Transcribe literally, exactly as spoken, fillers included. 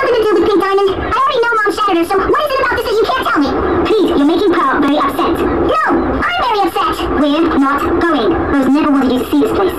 nothing to do with Pink Diamond. I already know Mom shattered her, so what is it about this that you can't tell me? Please, you're making Pearl very upset. No, I'm very upset. We're not going. Rose never wanted you to see this place.